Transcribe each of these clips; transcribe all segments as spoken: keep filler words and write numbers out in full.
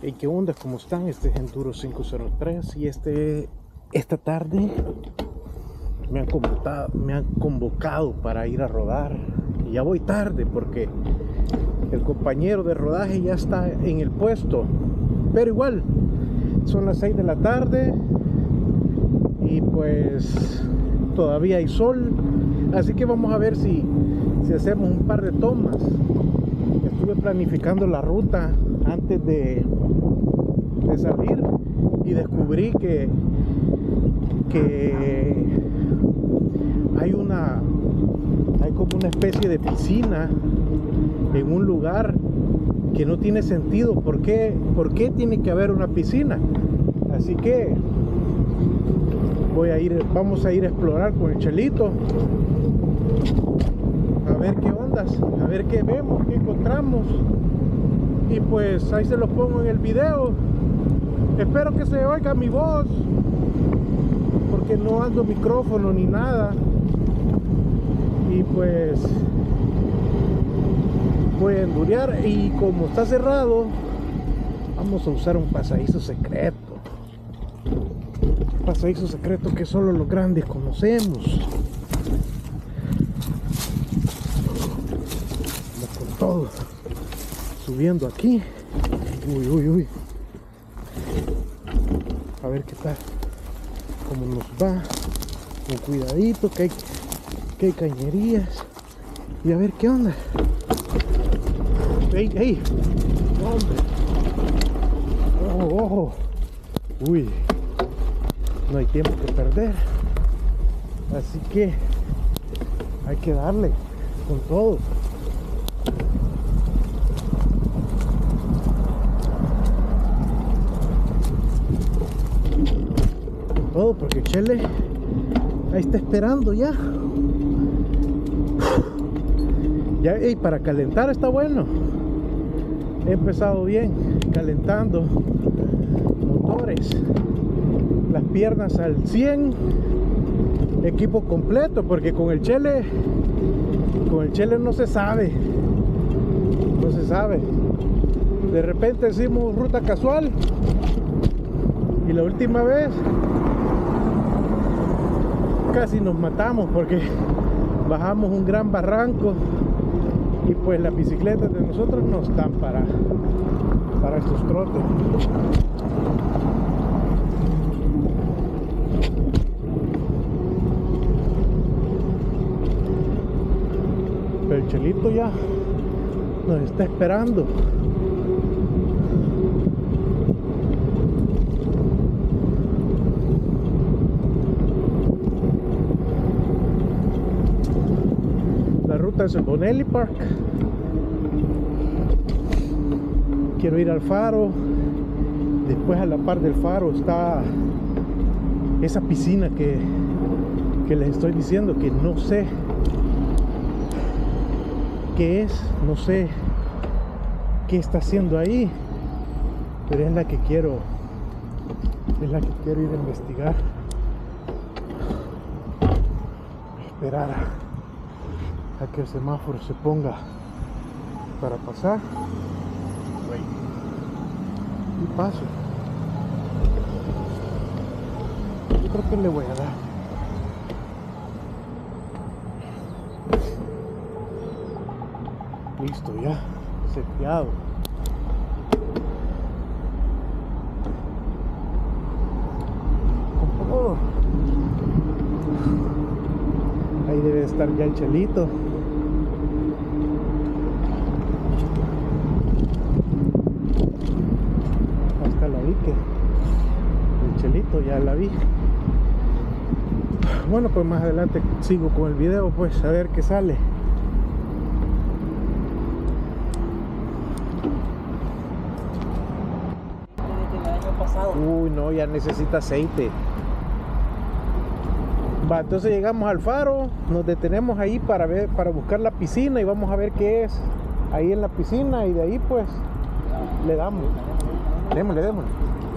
Hey, ¿qué onda? ¿Cómo están? Este es Enduro cinco cero tres y este, esta tarde me han, convocado, me han convocado para ir a rodar. Y ya voy tarde porque el compañero de rodaje ya está en el puesto. Pero igual, son las seis de la tarde y pues todavía hay sol. Así que vamos a ver si, si hacemos un par de tomas. Estuve planificando la ruta antes de, de salir y descubrí que, que hay una hay como una especie de piscina en un lugar que no tiene sentido. ¿Por qué, por qué tiene que haber una piscina? Así que voy a ir, vamos a ir a explorar con el Chelito, a ver qué ondas, a ver qué vemos, qué encontramos. Y pues ahí se los pongo en el video. Espero que se oiga mi voz, porque no ando micrófono ni nada. Y pues voy a endurear, y como está cerrado, vamos a usar un pasadizo secreto. Un pasadizo secreto que solo los grandes conocemos. Vamos con todo. Subiendo aquí. Uy, uy, uy. A ver qué tal, cómo nos va. Con cuidadito, que hay, que hay cañerías. Y a ver qué onda. ¡Ey, ey! ¡Hombre! ¡Ojo, ojo! Uy, no hay tiempo que perder. Así que hay que darle con todo. Todo porque Chele ahí está esperando ya. Ya, y para calentar está bueno. He empezado bien calentando motores, las piernas al cien, equipo completo, porque con el Chele con el Chele no se sabe, no se sabe. De repente hicimos ruta casual y la última vez casi nos matamos porque bajamos un gran barranco y pues las bicicletas de nosotros no están para, para estos trotes. Pero el Chelito ya nos está esperando. Es el Bonelli Park. Quiero ir al faro. Después, a la par del faro, está esa piscina que, que les estoy diciendo que no sé qué es, no sé qué está haciendo ahí, pero es la que quiero es la que quiero ir a investigar. Esperar a a que el semáforo se ponga para pasar y paso. Yo creo que le voy a dar. Listo, ya seteado. Con todo. Ahí debe estar ya el Chelito. Hasta la vi que el Chelito ya la vi. Bueno, pues más adelante sigo con el video, pues a ver qué sale. Desde el año pasado. Uy, no, ya necesita aceite. Va, entonces llegamos al faro, nos detenemos ahí para ver, para buscar la piscina y vamos a ver qué es ahí en la piscina, y de ahí pues le damos. Démosle, démosle.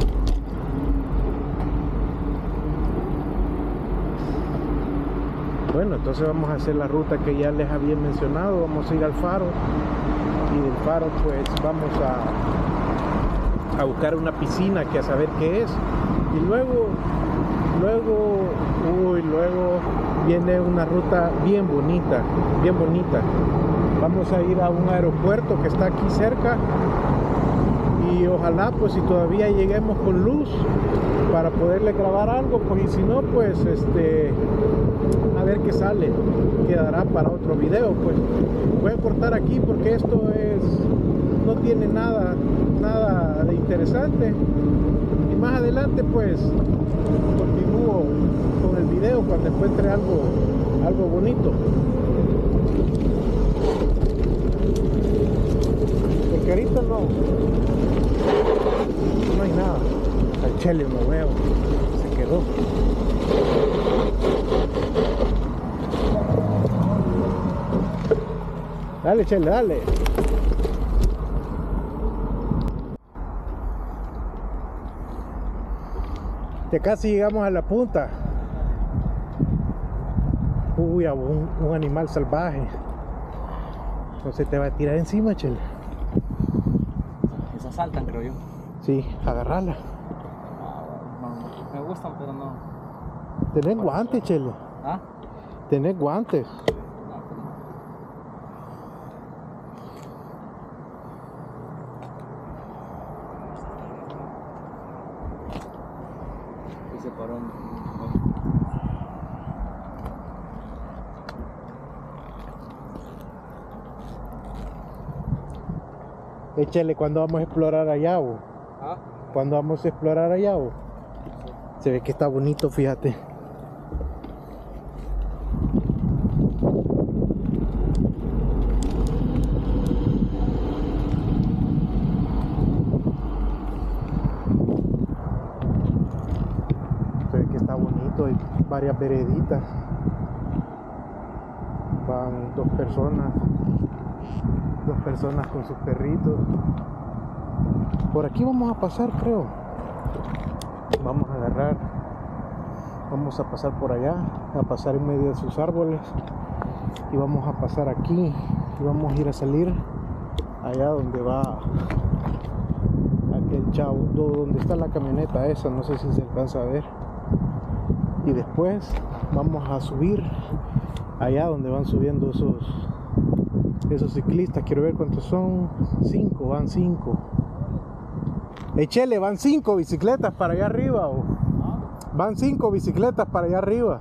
Bueno, entonces vamos a hacer la ruta que ya les había mencionado. Vamos a ir al faro y del faro pues vamos a a buscar una piscina que a saber qué es. Y luego, luego, uy, luego viene una ruta bien bonita, bien bonita. Vamos a ir a un aeropuerto que está aquí cerca. Y ojalá pues si todavía lleguemos con luz para poderle grabar algo, pues y si no pues este a ver qué sale, quedará para otro video. Pues voy a cortar aquí porque esto es no tiene nada nada de interesante y más adelante pues continúo con el video cuando encuentre algo algo bonito, porque ahorita no no hay nada. Al Chele no veo, se quedó. Dale Chele, dale. Ya casi llegamos a la punta. Uy, un, un animal salvaje. No se te va a tirar encima, Chele. Esas saltan, creo yo. Sí, agarrala. No, no, me gustan, pero no. Tenés guantes, Chele. ¿Ah? Tenés guantes. No, pero no. Y se paró un... Échale, ¿cuándo vamos a explorar allá? ¿O? ¿Ah? ¿Cuándo vamos a explorar allá? ¿O? Se ve que está bonito, fíjate. Se ve que está bonito, hay varias vereditas. Van dos personas. Dos personas con sus perritos. Por aquí vamos a pasar, creo. Vamos a agarrar. Vamos a pasar por allá. A pasar en medio de sus árboles. Y vamos a pasar aquí. Y vamos a ir a salir allá donde va aquel chavo. Donde está la camioneta esa. No sé si se alcanza a ver. Y después vamos a subir allá donde van subiendo esos esos ciclistas. Quiero ver cuántos son. Cinco, van cinco. Échele, van cinco bicicletas para allá arriba. ¿O? Van cinco bicicletas para allá arriba.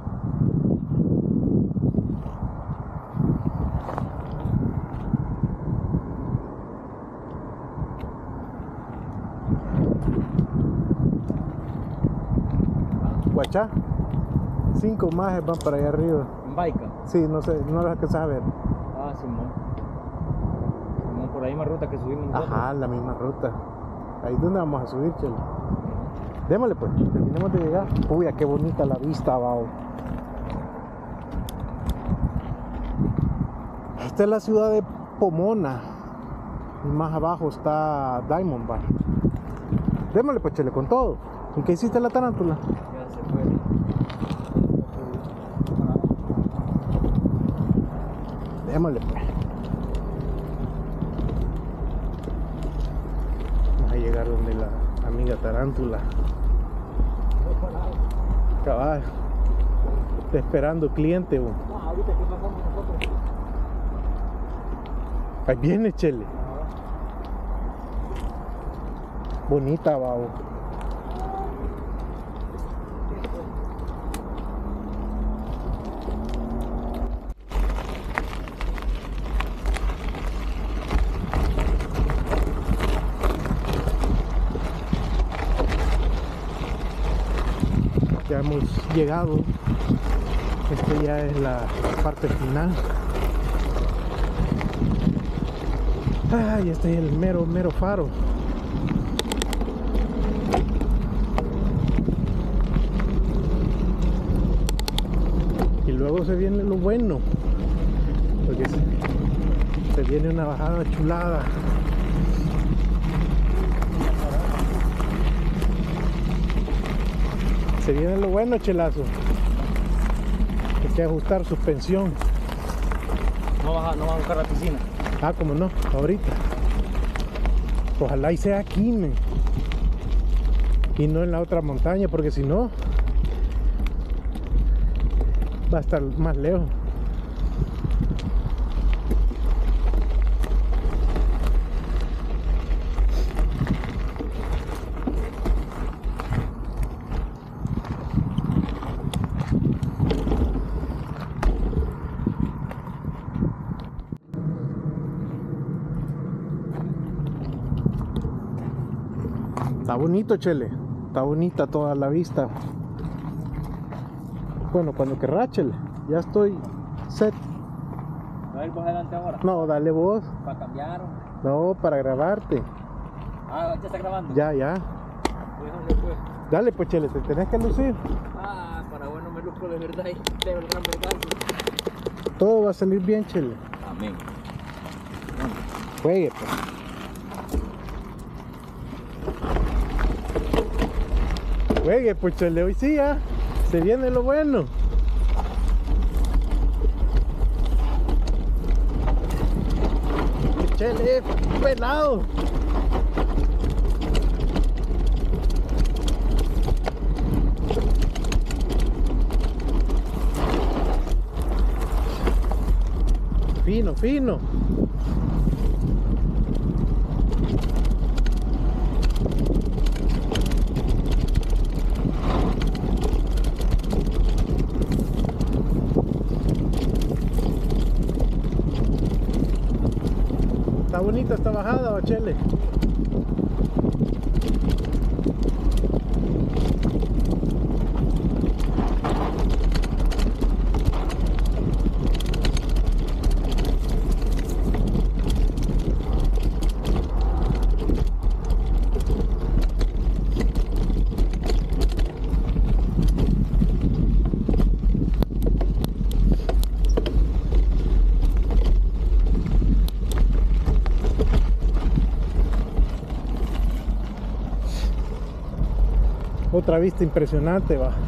Guachá. Cinco más van para allá arriba. ¿En baica? Sí, no sé, no los alcanzas a ver. Ah, Simón. Simón, por la misma ruta que subimos nosotros. Ajá, la misma ruta. Ahí es donde vamos a subir, Chele. Démosle pues, terminemos de llegar. Uy, qué bonita la vista, bao. Esta es la ciudad de Pomona. Y más abajo está Diamond Bar. Démosle pues, Chele, con todo. ¿En qué hiciste la tarántula? Ya se fue. Démosle pues. Vamos a llegar donde la amiga tarántula. Cabal. Está esperando cliente. Bo. No, ahorita que pasamos nosotros. Ahí viene, Chele. Bonita, babo. Ya hemos llegado. Esta ya es la parte final. Ay, este es el mero, mero faro. Y luego se viene lo bueno, porque se, se viene una bajada chulada. Se viene lo bueno, Chelazo. Hay que ajustar suspensión. No vas a, no vas a buscar la piscina. Ah, como no, ahorita. Ojalá y sea aquí, men. Y no en la otra montaña, porque si no va a estar más lejos. Está bonito, Chele. Está bonita toda la vista. Bueno, cuando querrá, Chele. Ya estoy set. ¿Va a ir vos adelante ahora? No, dale vos. ¿Para cambiar? No, para grabarte. Ah, ¿ya está grabando? Ya, ya. Pues, ¿dónde fue? Dale, pues, Chele, te tenés que lucir. Ah, para bueno me luzco de verdad y de verdad me canso. Todo va a salir bien, Chele. Amén. Juegue, pues. Juegue, pues, Chele, hoy sí ya. Se viene lo bueno. Chele, pelado. Fino, fino. Está bonita esta bajada, ¿va, Chele? Otra vista impresionante, va.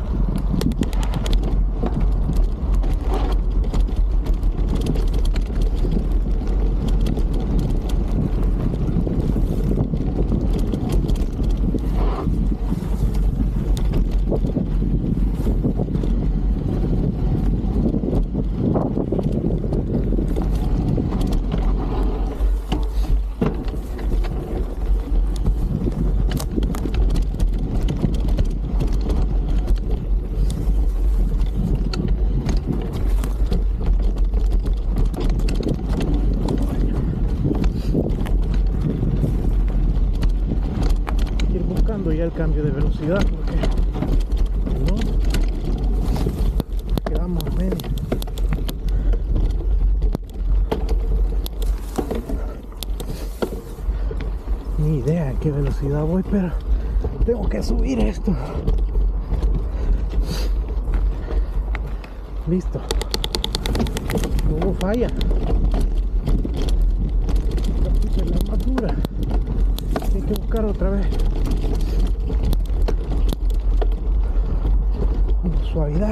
Ya el cambio de velocidad, porque no quedamos a medio. Ni idea a qué velocidad voy, pero tengo que subir esto. Listo, no hubo falla. La puse la más dura. Hay que buscar otra vez suavidad.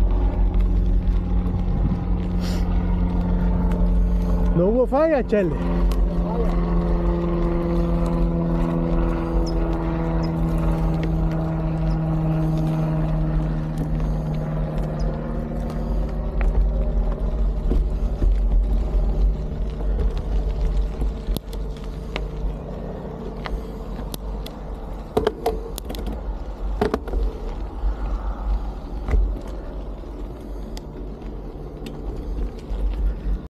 No hubo falla, Chele.